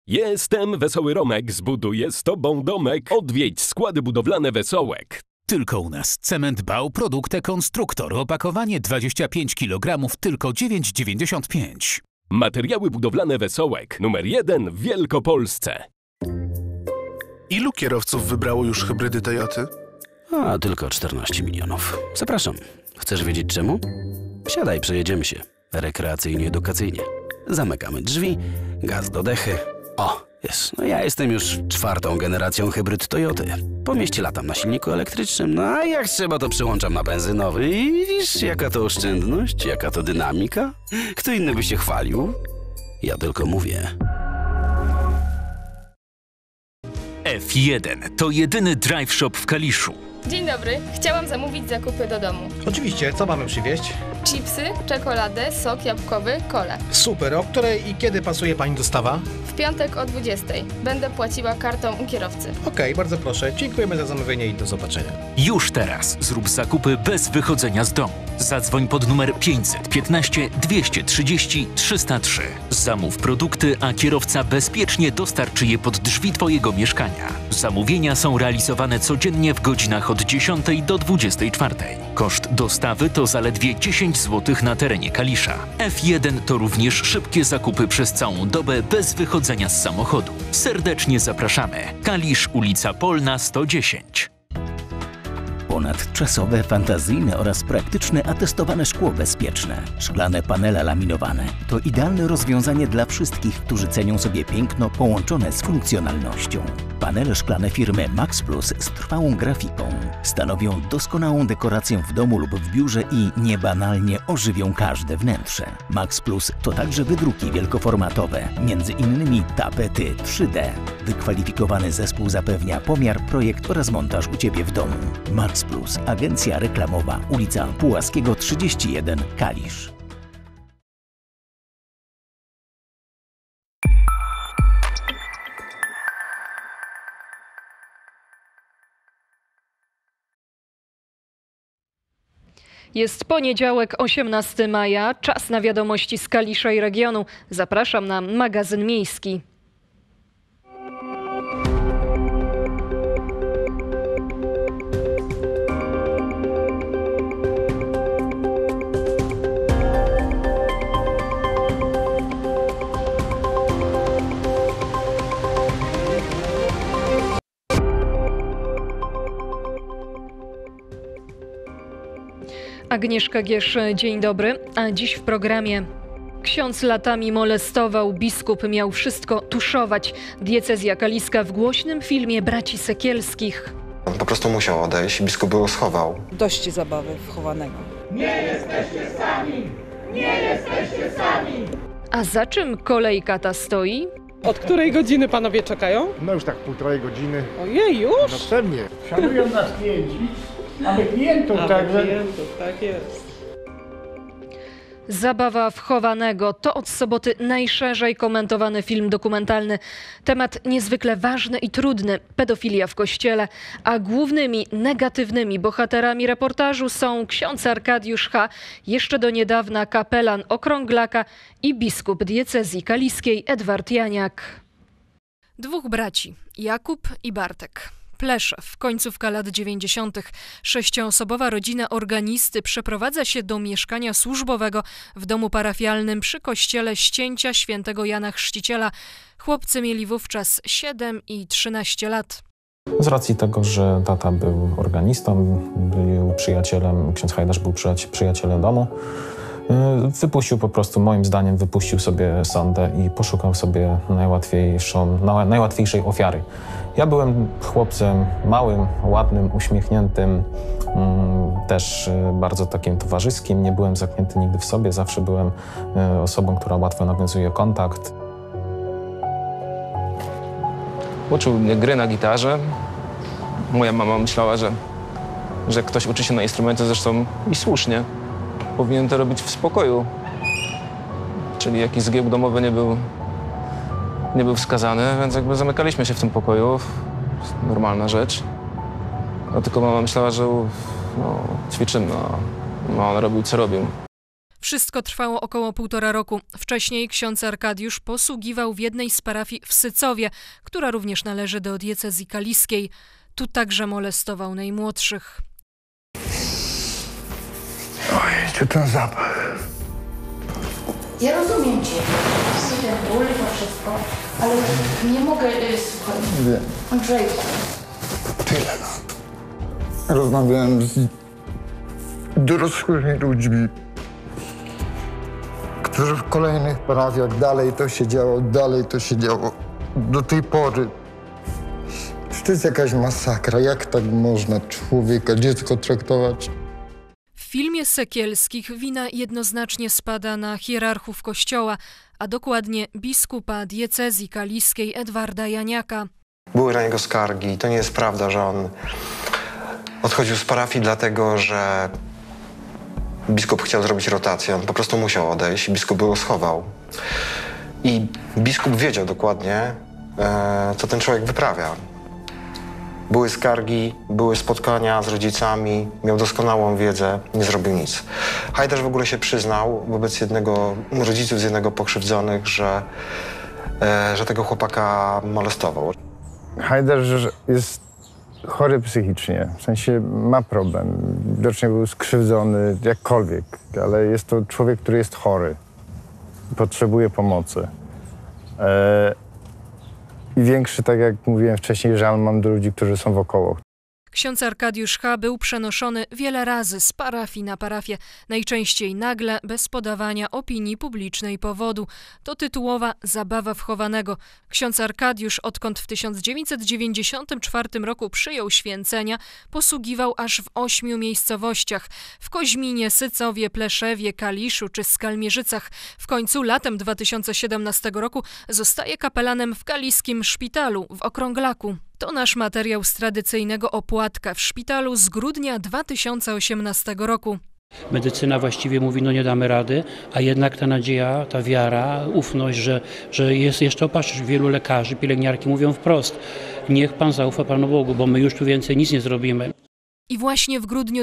Jestem Wesoły Romek, zbuduję z tobą domek. Odwiedź składy budowlane Wesołek. Tylko u nas cement Bał, produkty konstruktor. Opakowanie 25 kg, tylko 9,95. Materiały budowlane Wesołek, numer 1 w Wielkopolsce. Ilu kierowców wybrało już hybrydy Toyoty? A, tylko 14 milionów. Zapraszam. Chcesz wiedzieć czemu? Wsiadaj, przejedziemy się. Rekreacyjnie, edukacyjnie. Zamykamy drzwi, gaz do dechy. O, jest. No ja jestem już 4. generacją hybryd Toyoty. Po mieście latam na silniku elektrycznym, no a jak trzeba to przyłączam na benzynowy. I widzisz, jaka to oszczędność, jaka to dynamika? Kto inny by się chwalił? Ja tylko mówię. F1 to jedyny drive shop w Kaliszu. Dzień dobry, chciałam zamówić zakupy do domu. Oczywiście, co mamy przywieźć? Chipsy, czekoladę, sok jabłkowy, kolę. Super, o której i kiedy pasuje Pani dostawa? W piątek o 20:00. Będę płaciła kartą u kierowcy. Okej, bardzo proszę. Dziękujemy za zamówienie i do zobaczenia. Już teraz zrób zakupy bez wychodzenia z domu. Zadzwoń pod numer 515 230 303. Zamów produkty, a kierowca bezpiecznie dostarczy je pod drzwi Twojego mieszkania. Zamówienia są realizowane codziennie w godzinach od 10 do 24. Koszt dostawy to zaledwie 10 zł na terenie Kalisza. F1 to również szybkie zakupy przez całą dobę bez wychodzenia z samochodu. Serdecznie zapraszamy. Kalisz, ulica Polna 110. Ponadczasowe, fantazyjne oraz praktyczne atestowane szkło bezpieczne. Szklane panele laminowane. To idealne rozwiązanie dla wszystkich, którzy cenią sobie piękno połączone z funkcjonalnością. Panele szklane firmy Max Plus z trwałą grafiką stanowią doskonałą dekorację w domu lub w biurze i niebanalnie ożywią każde wnętrze. Max Plus to także wydruki wielkoformatowe, między innymi tapety 3D. Wykwalifikowany zespół zapewnia pomiar, projekt oraz montaż u Ciebie w domu. Max Plus, agencja reklamowa, ulica Pułaskiego 31, Kalisz. Jest poniedziałek, 18 maja, czas na wiadomości z Kalisza i regionu. Zapraszam na magazyn miejski. Agnieszka Giesz, dzień dobry. A dziś w programie: ksiądz latami molestował, biskup miał wszystko tuszować. Diecezja kaliska w głośnym filmie braci Sekielskich. On po prostu musiał odejść, biskup go schował. Dość zabawy wchowanego. Nie jesteście sami! Nie jesteście sami! A za czym kolejka ta stoi? Od której godziny panowie czekają? No już tak 1,5 godziny. Ojej, już? No pewnie. Szanują nas klienci, aby klientów także. Klientów, tak jest. Zabawa wchowanego to od soboty najszerzej komentowany film dokumentalny. Temat niezwykle ważny i trudny – pedofilia w kościele. A głównymi negatywnymi bohaterami reportażu są ksiądz Arkadiusz H., jeszcze do niedawna kapelan Okrąglaka i biskup diecezji kaliskiej Edward Janiak. Dwóch braci, Jakub i Bartek. Pleszew, końcówka lat 90. 6-osobowa rodzina organisty przeprowadza się do mieszkania służbowego w domu parafialnym przy kościele Ścięcia świętego Jana Chrzciciela. Chłopcy mieli wówczas 7 i 13 lat. Z racji tego, że tata był organistą, był przyjacielem, ksiądz Hajdasz był przyjacielem domu, wypuścił po prostu, moim zdaniem, wypuścił sobie sondę i poszukał sobie najłatwiejszej ofiary. Ja byłem chłopcem małym, ładnym, uśmiechniętym, też bardzo takim towarzyskim. Nie byłem zamknięty nigdy w sobie, zawsze byłem osobą, która łatwo nawiązuje kontakt. Uczył mnie gry na gitarze. Moja mama myślała, że ktoś uczy się na instrumencie, zresztą i słusznie. Powinien to robić w spokoju. Czyli jakiś zgiełk domowy nie był wskazany, więc jakby zamykaliśmy się w tym pokoju. Normalna rzecz. A tylko mama myślała, że ćwiczymy, a on robił, co robił. W Wszystko trwało około 1,5 roku. Wcześniej ksiądz Arkadiusz posługiwał w jednej z parafii w Sycowie, która również należy do diecezji kaliskiej. Tu także molestował najmłodszych. Oj, czy ten zapach. Ja rozumiem Cię. Ten ból, to wszystko, ale nie mogę, słuchaj. Wiem. Andrzejku. Tyle lat. Rozmawiałem z dorosłymi ludźmi, którzy w kolejnych parafiach dalej to się działo. Do tej pory. To jest jakaś masakra. Jak tak można człowieka, dziecko traktować? W filmie Sekielskich wina jednoznacznie spada na hierarchów Kościoła, a dokładnie biskupa diecezji kaliskiej Edwarda Janiaka. Były na niego skargi. To nie jest prawda, że on odchodził z parafii dlatego, że biskup chciał zrobić rotację. On po prostu musiał odejść. Biskup go schował. I biskup wiedział dokładnie, co ten człowiek wyprawia. Były skargi, były spotkania z rodzicami, miał doskonałą wiedzę, nie zrobił nic. Hajdasz w ogóle się przyznał wobec rodziców z jednego pokrzywdzonych, że tego chłopaka molestował. Hajdasz jest chory psychicznie, w sensie ma problem. Widocznie był skrzywdzony, jakkolwiek, ale jest to człowiek, który jest chory. Potrzebuje pomocy. I większy, tak jak mówiłem wcześniej, żal mam do ludzi, którzy są wokoło. Ksiądz Arkadiusz H. był przenoszony wiele razy z parafii na parafię, najczęściej nagle, bez podawania opinii publicznej powodu. To tytułowa zabawa wchowanego. Ksiądz Arkadiusz, odkąd w 1994 roku przyjął święcenia, posługiwał aż w 8 miejscowościach. W Koźminie, Sycowie, Pleszewie, Kaliszu czy Skalmierzycach. W końcu latem 2017 roku zostaje kapelanem w kaliskim szpitalu w Okrąglaku. To nasz materiał z tradycyjnego opłatka w szpitalu z grudnia 2018 roku. Medycyna właściwie mówi, no nie damy rady, a jednak ta nadzieja, ta wiara, ufność, że jest jeszcze opatrz. Wielu lekarzy, pielęgniarki mówią wprost, niech Pan zaufa Panu Bogu, bo my już tu więcej nic nie zrobimy. I właśnie w grudniu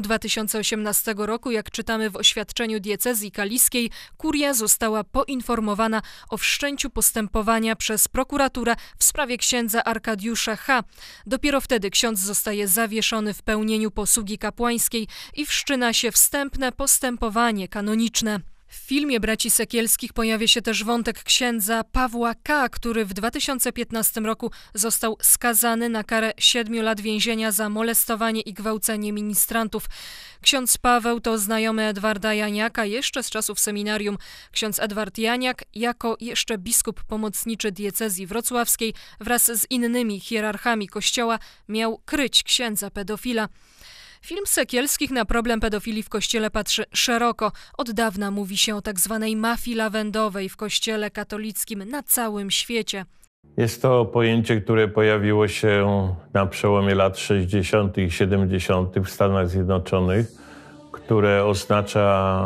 2018 roku, jak czytamy w oświadczeniu diecezji kaliskiej, kuria została poinformowana o wszczęciu postępowania przez prokuraturę w sprawie księdza Arkadiusza H. Dopiero wtedy ksiądz zostaje zawieszony w pełnieniu posługi kapłańskiej i wszczyna się wstępne postępowanie kanoniczne. W filmie braci Sekielskich pojawia się też wątek księdza Pawła K., który w 2015 roku został skazany na karę 7 lat więzienia za molestowanie i gwałcenie ministrantów. Ksiądz Paweł to znajomy Edwarda Janiaka jeszcze z czasów seminarium. Ksiądz Edward Janiak jako jeszcze biskup pomocniczy diecezji wrocławskiej wraz z innymi hierarchami kościoła miał kryć księdza pedofila. Film Sekielskich na problem pedofilii w Kościele patrzy szeroko. Od dawna mówi się o tak zwanej mafii lawendowej w Kościele katolickim na całym świecie. Jest to pojęcie, które pojawiło się na przełomie lat 60. i 70. w Stanach Zjednoczonych, które oznacza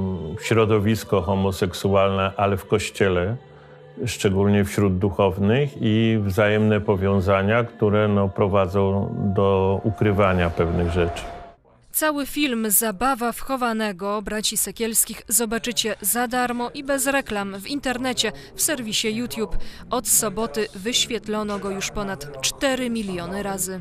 środowisko homoseksualne, ale w Kościele, szczególnie wśród duchownych, i wzajemne powiązania, które prowadzą do ukrywania pewnych rzeczy. Cały film Zabawa wchowanego braci Sekielskich zobaczycie za darmo i bez reklam w internecie w serwisie YouTube. Od soboty wyświetlono go już ponad 4 miliony razy.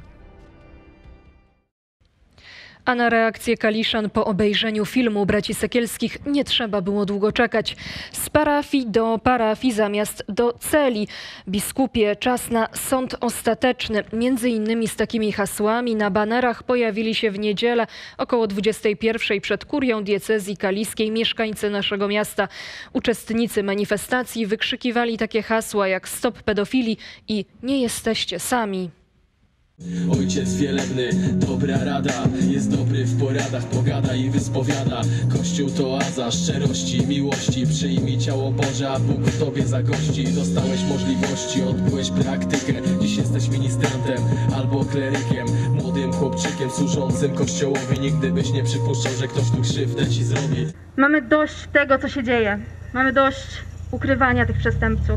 A na reakcję kaliszan po obejrzeniu filmu braci Sekielskich nie trzeba było długo czekać. Z parafii do parafii zamiast do celi. Biskupie, czas na sąd ostateczny. Między innymi z takimi hasłami na banerach pojawili się w niedzielę około 21 przed kurią diecezji kaliskiej mieszkańcy naszego miasta. Uczestnicy manifestacji wykrzykiwali takie hasła jak stop pedofilii i nie jesteście sami. Ojciec wielebny, dobra rada, jest dobry w poradach, pogada i wyspowiada. Kościół to oaza szczerości, miłości, przyjmij ciało Boże, a Bóg w tobie zagości. Dostałeś możliwości, odbyłeś praktykę, dziś jesteś ministrantem albo klerykiem, młodym chłopczykiem służącym Kościołowi. Nigdy byś nie przypuszczał, że ktoś tu krzywdę ci zrobi. Mamy dość tego, co się dzieje. Mamy dość ukrywania tych przestępców.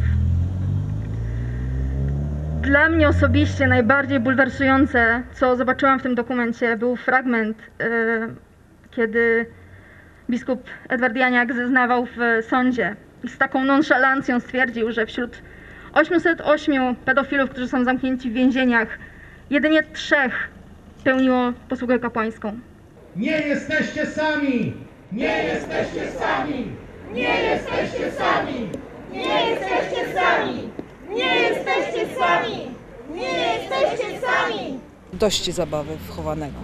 Dla mnie osobiście najbardziej bulwersujące, co zobaczyłam w tym dokumencie, był fragment, kiedy Biskup Edward Janiak zeznawał w sądzie i z taką nonszalancją stwierdził, że wśród 808 pedofilów, którzy są zamknięci w więzieniach, jedynie 3 pełniło posługę kapłańską. Nie jesteście sami! Nie jesteście sami! Nie jesteście sami! Nie jesteście sami! Nie jesteście sami! Nie jesteście sami! Dość zabawy wchowanego.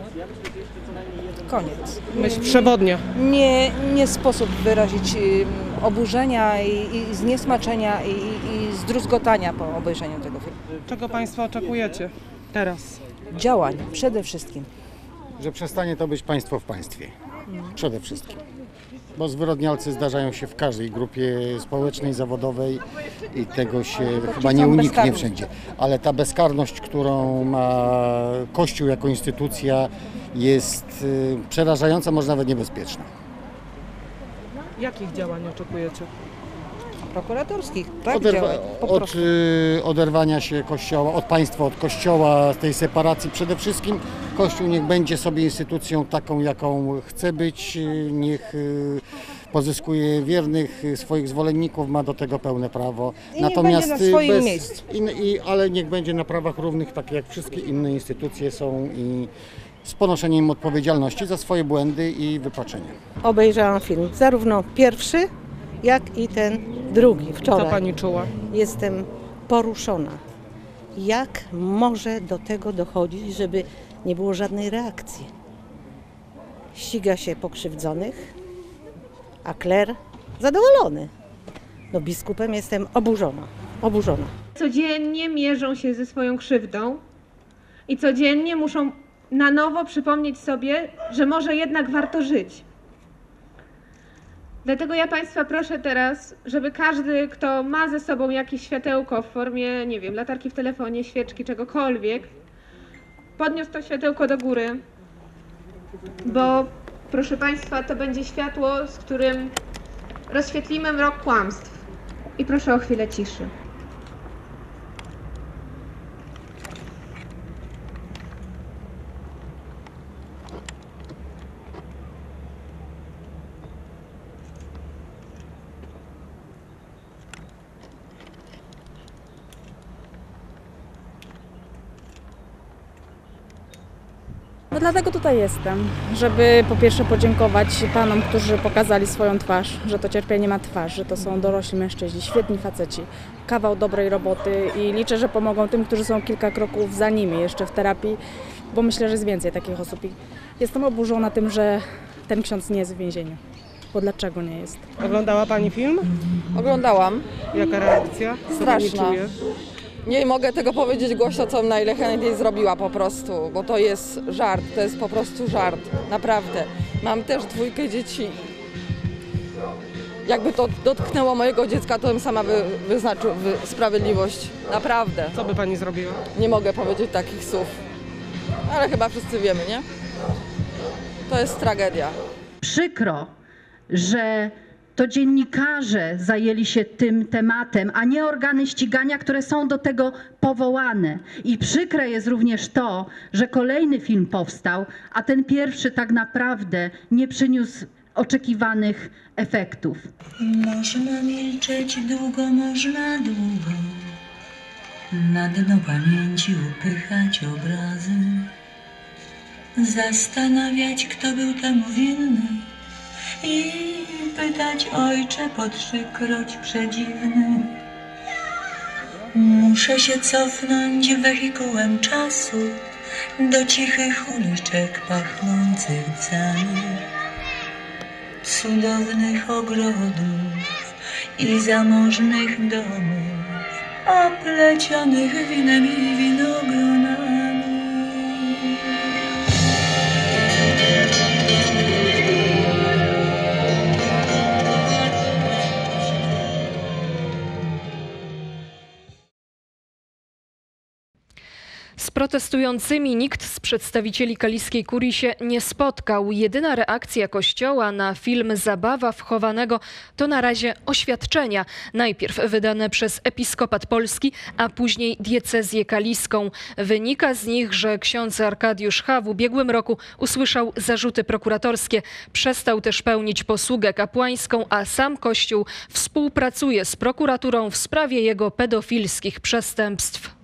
Koniec. Myśl przewodnia. Nie sposób wyrazić oburzenia i zniesmaczenia i zdruzgotania po obejrzeniu tego filmu. Czego Państwo oczekujecie teraz? Działań przede wszystkim. Że przestanie to być państwo w państwie. Przede wszystkim. Bo zwyrodnialcy zdarzają się w każdej grupie społecznej, zawodowej i tego się chyba nie uniknie wszędzie. Ale ta bezkarność, którą ma Kościół jako instytucja, jest przerażająca, może nawet niebezpieczna. Jakich działań oczekujecie? Prokuratorskich, tak? Od oderwania się Kościoła, od państwa, od Kościoła, tej separacji przede wszystkim. Kościół niech będzie sobie instytucją taką, jaką chce być, niech pozyskuje wiernych, swoich zwolenników, ma do tego pełne prawo. I natomiast niech będzie na swoim miejscu. Ale niech będzie na prawach równych, tak jak wszystkie inne instytucje są i z ponoszeniem odpowiedzialności za swoje błędy i wypaczenia. Obejrzałam film, zarówno pierwszy, jak i ten drugi wczoraj. Co Pani czuła? Jestem poruszona. Jak może do tego dochodzić, żeby nie było żadnej reakcji? Ściga się pokrzywdzonych, a kler zadowolony. No biskupem jestem oburzona. Codziennie mierzą się ze swoją krzywdą i codziennie muszą na nowo przypomnieć sobie, że może jednak warto żyć. Dlatego ja Państwa proszę teraz, żeby każdy, kto ma ze sobą jakieś światełko w formie, nie wiem, latarki w telefonie, świeczki, czegokolwiek, podniósł to światełko do góry, bo proszę Państwa, to będzie światło, z którym rozświetlimy mrok kłamstw. I proszę o chwilę ciszy. No dlatego tutaj jestem, żeby po pierwsze podziękować panom, którzy pokazali swoją twarz, że to cierpienie ma twarz, że to są dorośli mężczyźni, świetni faceci, kawał dobrej roboty i liczę, że pomogą tym, którzy są kilka kroków za nimi jeszcze w terapii, bo myślę, że jest więcej takich osób i jestem oburzona tym, że ten ksiądz nie jest w więzieniu, bo dlaczego nie jest? Oglądała Pani film? Oglądałam. Jaka reakcja? Co Pani Straszna. czuje? Nie mogę tego powiedzieć głośno, co bym najchętniej zrobiła po prostu, bo to jest żart, to jest po prostu żart, naprawdę. Mam też 2 dzieci. Jakby to dotknęło mojego dziecka, to bym sama wyznaczyła sprawiedliwość, naprawdę. Co by Pani zrobiła? Nie mogę powiedzieć takich słów, ale chyba wszyscy wiemy, nie? To jest tragedia. Przykro, że to dziennikarze zajęli się tym tematem, a nie organy ścigania, które są do tego powołane. I przykre jest również to, że kolejny film powstał, a ten pierwszy tak naprawdę nie przyniósł oczekiwanych efektów. Można milczeć długo, można długo, na dno pamięci upychać obrazy, zastanawiać, kto był temu winny i pytać, ojcze, po 3-kroć przedziwny. Muszę się cofnąć wehikułem czasu do cichych uliczek pachnących bzami, cudownych ogrodów i zamożnych domów, oplecionych winem i winogronami. Z protestującymi nikt z przedstawicieli kaliskiej kurii się nie spotkał. Jedyna reakcja Kościoła na film Zabawa wchowanego to na razie oświadczenia. Najpierw wydane przez Episkopat Polski, a później diecezję kaliską. Wynika z nich, że ksiądz Arkadiusz H. w ubiegłym roku usłyszał zarzuty prokuratorskie. Przestał też pełnić posługę kapłańską, a sam Kościół współpracuje z prokuraturą w sprawie jego pedofilskich przestępstw.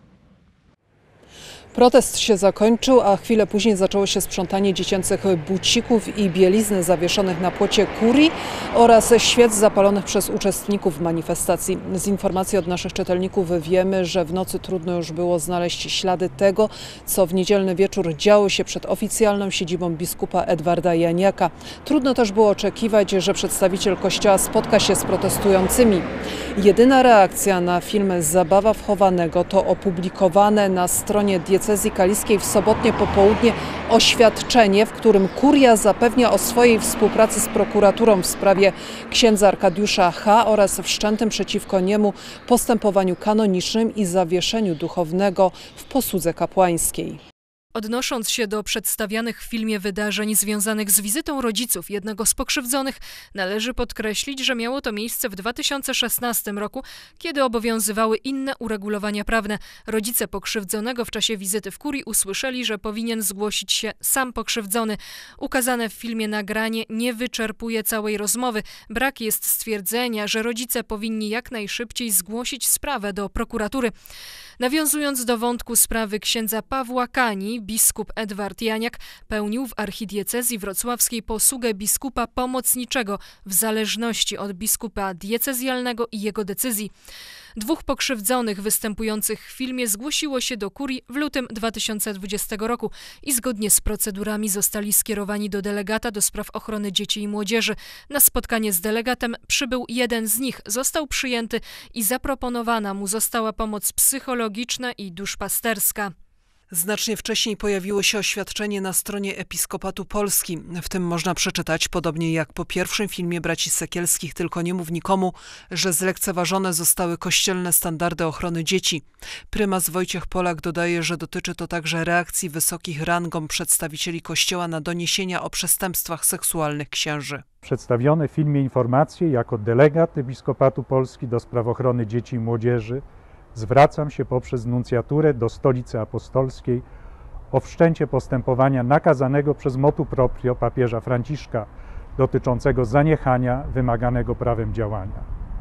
Protest się zakończył, a chwilę później zaczęło się sprzątanie dziecięcych bucików i bielizny zawieszonych na płocie kurii oraz świec zapalonych przez uczestników manifestacji. Z informacji od naszych czytelników wiemy, że w nocy trudno już było znaleźć ślady tego, co w niedzielny wieczór działo się przed oficjalną siedzibą biskupa Edwarda Janiaka. Trudno też było oczekiwać, że przedstawiciel Kościoła spotka się z protestującymi. Jedyna reakcja na film Zabawa wchowanego to opublikowane na stronie diecezji kaliskiej w sobotnie popołudnie oświadczenie, w którym kuria zapewnia o swojej współpracy z prokuraturą w sprawie księdza Arkadiusza H. oraz wszczętym przeciwko niemu postępowaniu kanonicznym i zawieszeniu duchownego w posłudze kapłańskiej. Odnosząc się do przedstawianych w filmie wydarzeń związanych z wizytą rodziców jednego z pokrzywdzonych, należy podkreślić, że miało to miejsce w 2016 roku, kiedy obowiązywały inne uregulowania prawne. Rodzice pokrzywdzonego w czasie wizyty w kurii usłyszeli, że powinien zgłosić się sam pokrzywdzony. Ukazane w filmie nagranie nie wyczerpuje całej rozmowy. Brak jest stwierdzenia, że rodzice powinni jak najszybciej zgłosić sprawę do prokuratury. Nawiązując do wątku sprawy księdza Pawła Kani, biskup Edward Janiak pełnił w archidiecezji wrocławskiej posługę biskupa pomocniczego w zależności od biskupa diecezjalnego i jego decyzji. Dwóch pokrzywdzonych występujących w filmie zgłosiło się do kurii w lutym 2020 roku i zgodnie z procedurami zostali skierowani do delegata do spraw ochrony dzieci i młodzieży. Na spotkanie z delegatem przybył jeden z nich, został przyjęty i zaproponowana mu została pomoc psychologiczna i duszpasterska. Znacznie wcześniej pojawiło się oświadczenie na stronie Episkopatu Polski. W tym można przeczytać, podobnie jak po pierwszym filmie braci Sekielskich, tylko nie mów nikomu, że zlekceważone zostały kościelne standardy ochrony dzieci. Prymas Wojciech Polak dodaje, że dotyczy to także reakcji wysokich rangą przedstawicieli Kościoła na doniesienia o przestępstwach seksualnych księży. Przedstawione w filmie informacje jako delegat Episkopatu Polski do spraw ochrony dzieci i młodzieży zwracam się poprzez nuncjaturę do Stolicy Apostolskiej o wszczęcie postępowania nakazanego przez motu proprio papieża Franciszka dotyczącego zaniechania wymaganego prawem działania.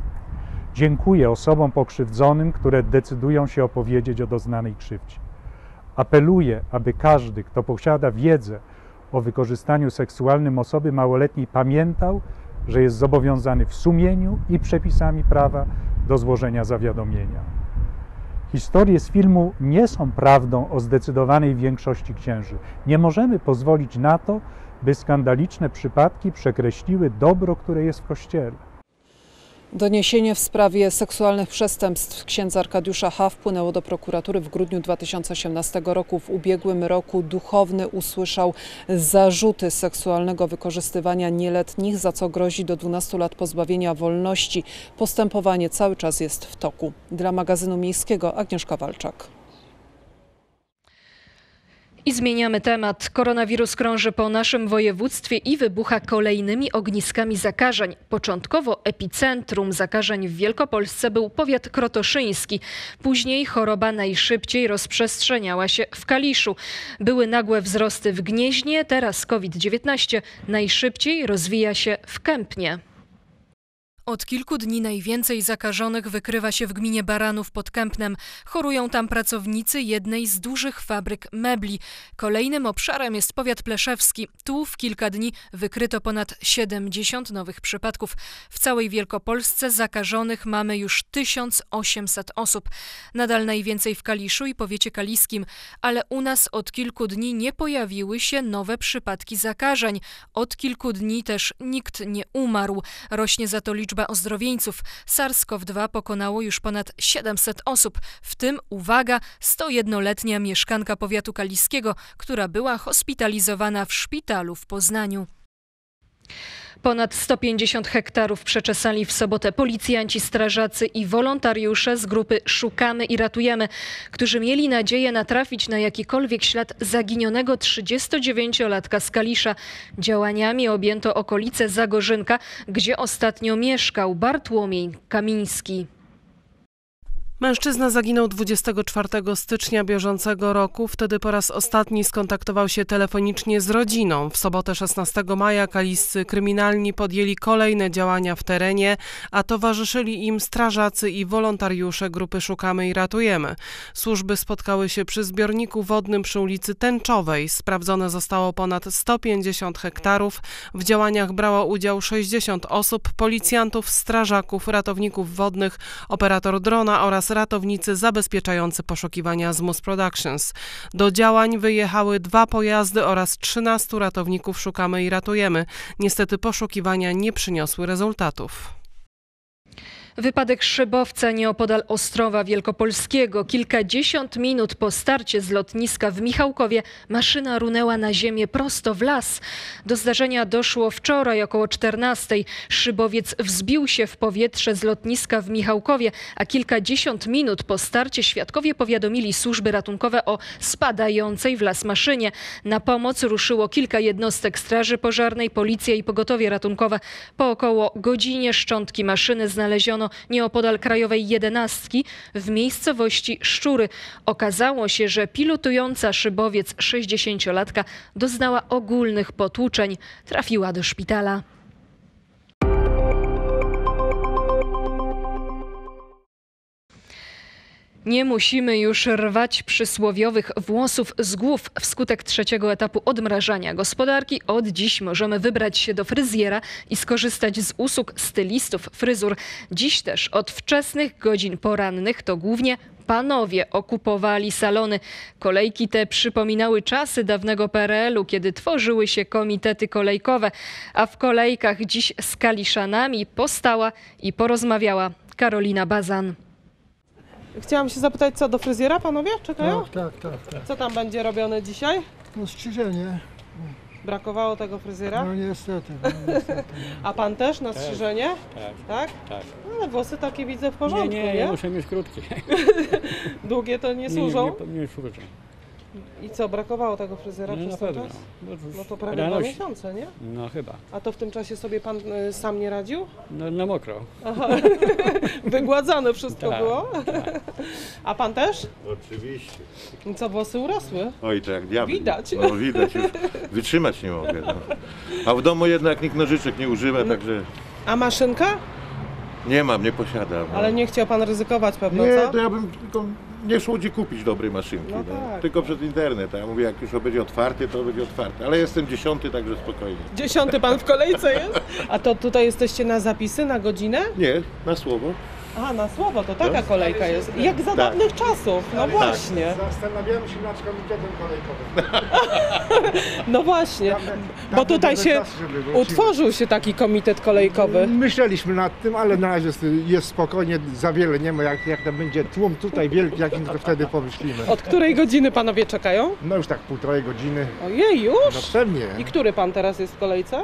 Dziękuję osobom pokrzywdzonym, które decydują się opowiedzieć o doznanej krzywdzie. Apeluję, aby każdy, kto posiada wiedzę o wykorzystaniu seksualnym osoby małoletniej, pamiętał, że jest zobowiązany w sumieniu i przepisami prawa do złożenia zawiadomienia. Historie z filmu nie są prawdą o zdecydowanej większości księży. Nie możemy pozwolić na to, by skandaliczne przypadki przekreśliły dobro, które jest w Kościele. Doniesienie w sprawie seksualnych przestępstw księdza Arkadiusza H. wpłynęło do prokuratury w grudniu 2018 roku. W ubiegłym roku duchowny usłyszał zarzuty seksualnego wykorzystywania nieletnich, za co grozi do 12 lat pozbawienia wolności. Postępowanie cały czas jest w toku. Dla magazynu miejskiego Agnieszka Walczak. I zmieniamy temat. Koronawirus krąży po naszym województwie i wybucha kolejnymi ogniskami zakażeń. Początkowo epicentrum zakażeń w Wielkopolsce był powiat krotoszyński. Później choroba najszybciej rozprzestrzeniała się w Kaliszu. Były nagłe wzrosty w Gnieźnie, teraz COVID-19 najszybciej rozwija się w Kępnie. Od kilku dni najwięcej zakażonych wykrywa się w gminie Baranów pod Kępnem. Chorują tam pracownicy jednej z dużych fabryk mebli. Kolejnym obszarem jest powiat pleszewski. Tu w kilka dni wykryto ponad 70 nowych przypadków. W całej Wielkopolsce zakażonych mamy już 1800 osób. Nadal najwięcej w Kaliszu i powiecie kaliskim, ale u nas od kilku dni nie pojawiły się nowe przypadki zakażeń. Od kilku dni też nikt nie umarł. Rośnie za to liczba ozdrowieńców. SARS-CoV-2 pokonało już ponad 700 osób, w tym, uwaga, 101-letnia mieszkanka powiatu kaliskiego, która była hospitalizowana w szpitalu w Poznaniu. Ponad 150 hektarów przeczesali w sobotę policjanci, strażacy i wolontariusze z grupy Szukamy i Ratujemy, którzy mieli nadzieję natrafić na jakikolwiek ślad zaginionego 39-latka z Kalisza. Działaniami objęto okolice Zagorzynka, gdzie ostatnio mieszkał Bartłomiej Kamiński. Mężczyzna zaginął 24 stycznia bieżącego roku. Wtedy po raz ostatni skontaktował się telefonicznie z rodziną. W sobotę 16 maja kaliscy kryminalni podjęli kolejne działania w terenie, a towarzyszyli im strażacy i wolontariusze grupy Szukamy i Ratujemy. Służby spotkały się przy zbiorniku wodnym przy ulicy Tęczowej. Sprawdzone zostało ponad 150 hektarów. W działaniach brało udział 60 osób, policjantów, strażaków, ratowników wodnych, operator drona oraz ratownicy zabezpieczający poszukiwania z Mus Productions. Do działań wyjechały 2 pojazdy oraz 13 ratowników Szukamy i Ratujemy. Niestety poszukiwania nie przyniosły rezultatów. Wypadek szybowca nieopodal Ostrowa Wielkopolskiego. Kilkadziesiąt minut po starcie z lotniska w Michałkowie maszyna runęła na ziemię prosto w las. Do zdarzenia doszło wczoraj około 14:00. Szybowiec wzbił się w powietrze z lotniska w Michałkowie, a kilkadziesiąt minut po starcie świadkowie powiadomili służby ratunkowe o spadającej w las maszynie. Na pomoc ruszyło kilka jednostek straży pożarnej, policja i pogotowie ratunkowe. Po około godzinie szczątki maszyny znaleziono nieopodal Krajowej 11 w miejscowości Szczury. Okazało się, że pilotująca szybowiec 60-latka doznała ogólnych potłuczeń. Trafiła do szpitala. Nie musimy już rwać przysłowiowych włosów z głów. Wskutek 3. etapu odmrażania gospodarki od dziś możemy wybrać się do fryzjera i skorzystać z usług stylistów fryzur. Dziś też od wczesnych godzin porannych to głównie panowie okupowali salony. Kolejki te przypominały czasy dawnego PRL-u, kiedy tworzyły się komitety kolejkowe, a w kolejkach dziś z Kaliszanami postała i porozmawiała Karolina Bazan. Chciałam się zapytać, co do fryzjera panowie czekają? Tak. Co tam będzie robione dzisiaj? No strzyżenie. Brakowało tego fryzjera? No niestety. A pan też na strzyżenie? Tak? Tak. Ale włosy takie widzę w porządku, nie? Ja muszę mieć krótkie. Długie to nie służą? Nie służą. I co, brakowało tego fryzjera przez ten czas? No to prawie 2 miesiące, nie? No chyba. A to w tym czasie sobie pan sam nie radził? No na mokro. Aha. Wygładzone wszystko było? Tak. A pan też? Oczywiście. I co, włosy urosły? Oj, to jak diabeł. Widać. No widać, już wytrzymać nie mogę. No. A w domu jednak nikt nożyczek nie używa, także... A maszynka? Nie mam, nie posiadam. No. Ale nie chciał pan ryzykować pewno, nie, co? to ja bym tylko nie szło gdzie kupić dobrej maszynki. No no. tak. Tylko przez internet. A ja mówię, jak już będzie otwarty, to będzie otwarty. Ale jestem 10, także spokojnie. 10 pan w kolejce jest? A to tutaj jesteście na zapisy, na godzinę? Nie, na słowo. A, na słowo, to taka kolejka jest. Jak za dawnych czasów, no właśnie. Zastanawiamy się nad komitetem kolejkowym. No właśnie, bo tutaj się utworzył się taki komitet kolejkowy. Myśleliśmy nad tym, ale na razie jest spokojnie, za wiele nie ma. Jak tam będzie tłum tutaj wielki, jakim to wtedy pomyślimy. Od której godziny panowie czekają? No już tak 1,5 godziny. Ojej, już? No pewnie. I który pan teraz jest w kolejce?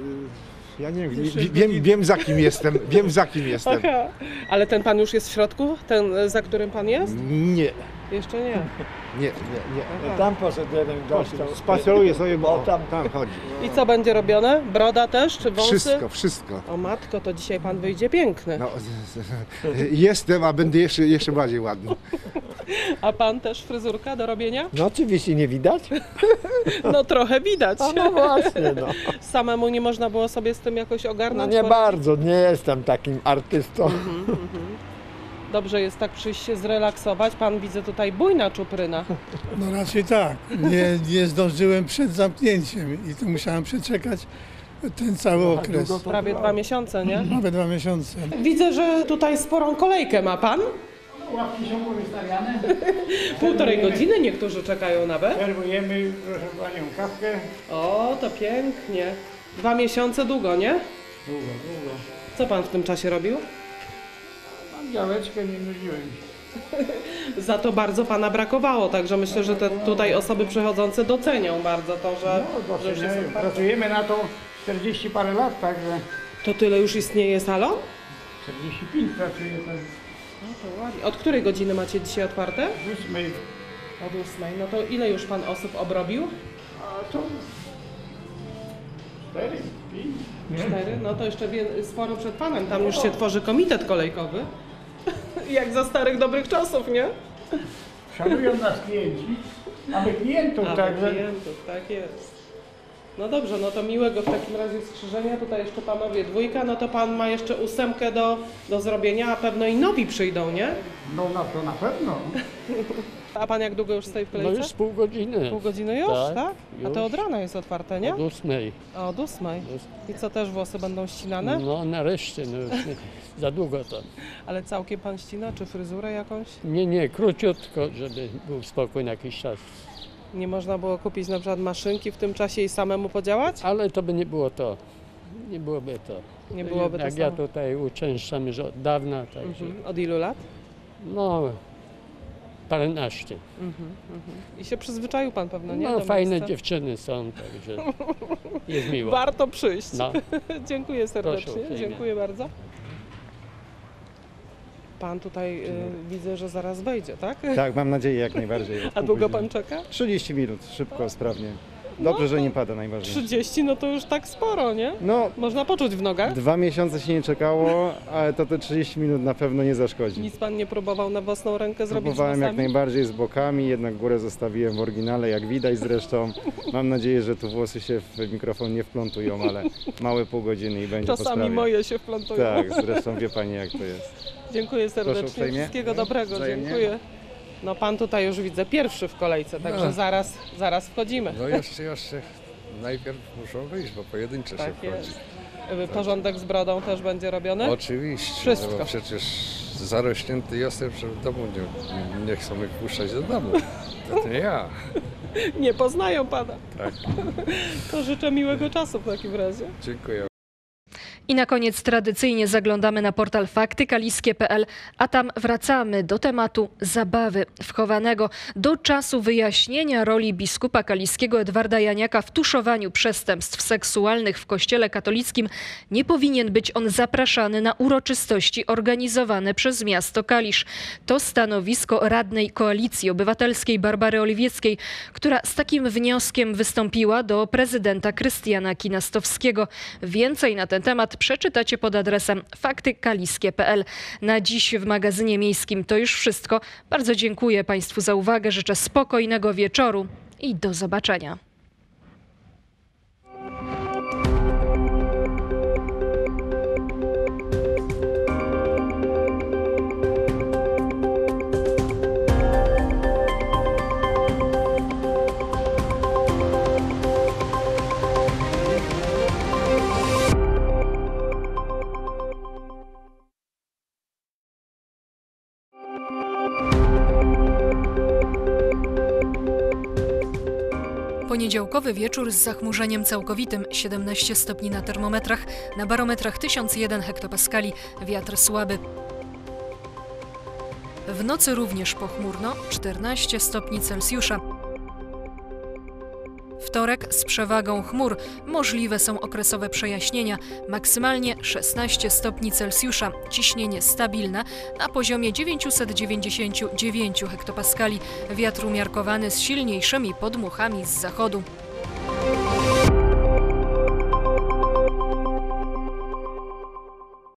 Ja nie wiem, wiem za kim jestem, Aha. Ale ten pan już jest w środku? Ten, za którym pan jest? Nie. Jeszcze nie? Nie. No tam poszedł jeden gość. Spaceruje sobie, bo tam chodzi. I co będzie robione? Broda też, czy wąsy? Wszystko. O matko, to dzisiaj pan wyjdzie piękny. No, jestem, a będę jeszcze bardziej ładny. A pan też fryzurka do robienia? No oczywiście nie widać. No trochę widać. No właśnie, no. Samemu nie można było sobie z tym jakoś ogarnąć? No nie bardzo, nie jestem takim artystą. Dobrze jest tak przyjść się zrelaksować. Pan widzę tutaj bujna czupryna. No raczej tak. Nie zdążyłem przed zamknięciem i to musiałem przeczekać ten cały okres. Prawie 2 miesiące, nie? Prawie 2 miesiące. Widzę, że tutaj sporą kolejkę ma pan. Ławki są powystawiane. 1,5 godziny niektórzy czekają nawet. Serwujemy, proszę panią, kawkę. O, to pięknie. 2 miesiące długo, nie? Długo. Co pan w tym czasie robił? Mam działeczkę, nie nudziłem się. Za to bardzo pana brakowało, także myślę, że te tutaj osoby przychodzące docenią bardzo to, że... Pracujemy na to, 40 parę lat, także To tyle już istnieje salon? 45 pracuję, tak. No to ładnie. Od której godziny macie dzisiaj otwarte? 8. Od 8. No to ile już pan osób obrobił? A to 4, 5. 4? No to jeszcze sporo przed panem. Tam już się tworzy komitet kolejkowy. Jak za starych dobrych czasów, nie? Szanują nas klienci, aby klientów, także. Klientów, tak jest. No dobrze, no to miłego w takim razie strzyżenia. Tutaj jeszcze panowie dwójka, no to pan ma jeszcze 8 do zrobienia, a pewno i nowi przyjdą, nie? No to na pewno. A pan jak długo już stoi w kolejce? No już pół godziny. Pół godziny już, tak? A to od rana jest otwarte, nie? Od 8. A od 8. I co, też włosy będą ścinane? No nareszcie, no już nie, za długo to. Ale całkiem pan ścina, czy fryzurę jakąś? Nie, króciutko, żeby był spokój na jakiś czas. Nie można było kupić na przykład maszynki w tym czasie i samemu podziałać? Ale to by nie było to. Nie byłoby to. Nie byłoby jak to ja samo. tutaj uczęszczam już od dawna, także. Od ilu lat? No, paręnaście. I się przyzwyczaił pan pewno, nie? No do fajne miejsca? dziewczyny są, także jest miło. Warto przyjść. No. Dziękuję serdecznie, Proszę uprzejmie. dziękuję bardzo. Pan tutaj widzę, że zaraz wejdzie, tak? Tak, mam nadzieję jak najbardziej. A długo pan czeka? 30 minut, szybko, sprawnie. Dobrze, że nie pada najważniejsze. 30, no to już tak sporo, nie? No, można poczuć w nogach. 2 miesiące się nie czekało, ale to te 30 minut na pewno nie zaszkodzi. Nic pan nie próbował na własną rękę zrobić Próbowałem z jak włosami? najbardziej z bokami, jednak górę zostawiłem w oryginale, jak widać zresztą. Mam nadzieję, że tu włosy się w mikrofon nie wplątują, ale małe pół godziny i będzie po Czasami sprawie. moje się wplątują. Tak, zresztą wie pani jak to jest. Dziękuję Proszę serdecznie, uprzejmie. wszystkiego dobrego, Wzajemnie. dziękuję. No pan tutaj już widzę pierwszy w kolejce, także No. zaraz wchodzimy. No jeszcze najpierw muszą wyjść, bo pojedyncze Tak się wchodzi. jest. Porządek z brodą też będzie robiony? Oczywiście, Wszystko. no bo przecież zarośnięty jestem, że w domu nie chcą mnie wpuszczać do domu. To nie ja. Nie poznają pana. Tak. To życzę miłego czasu w takim razie. Dziękuję. I na koniec tradycyjnie zaglądamy na portal faktykaliskie.pl, a tam wracamy do tematu zabawy wchowanego, do czasu wyjaśnienia roli biskupa kaliskiego Edwarda Janiaka w tuszowaniu przestępstw seksualnych w Kościele katolickim. Nie powinien być on zapraszany na uroczystości organizowane przez miasto Kalisz. To stanowisko radnej Koalicji Obywatelskiej Barbary Oliwieckiej, która z takim wnioskiem wystąpiła do prezydenta Krystiana Kinastowskiego. Więcej na ten temat przeczytacie pod adresem faktykaliskie.pl. Na dziś w magazynie miejskim to już wszystko. Bardzo dziękuję Państwu za uwagę, życzę spokojnego wieczoru i do zobaczenia. Poniedziałkowy wieczór z zachmurzeniem całkowitym, 17 stopni na termometrach, na barometrach 1001 hektopaskali, wiatr słaby. W nocy również pochmurno, 14 stopni Celsjusza. Wtorek z przewagą chmur, możliwe są okresowe przejaśnienia, maksymalnie 16 stopni Celsjusza, ciśnienie stabilne na poziomie 999 hektopaskali, wiatr umiarkowany z silniejszymi podmuchami z zachodu.